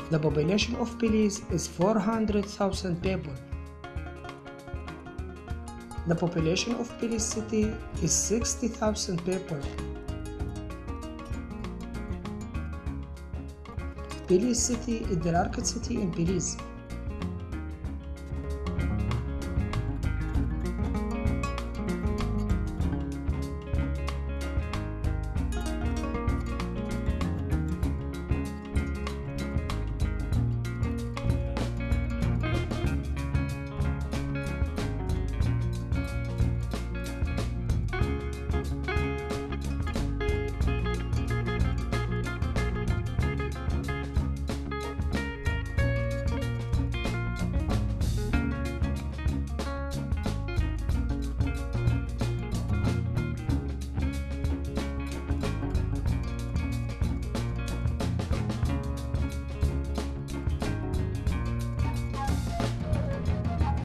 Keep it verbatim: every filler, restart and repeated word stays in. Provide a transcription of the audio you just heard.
The population of Belize is four hundred thousand people. The population of Belize City is sixty thousand people. Belize City is the largest city in Belize.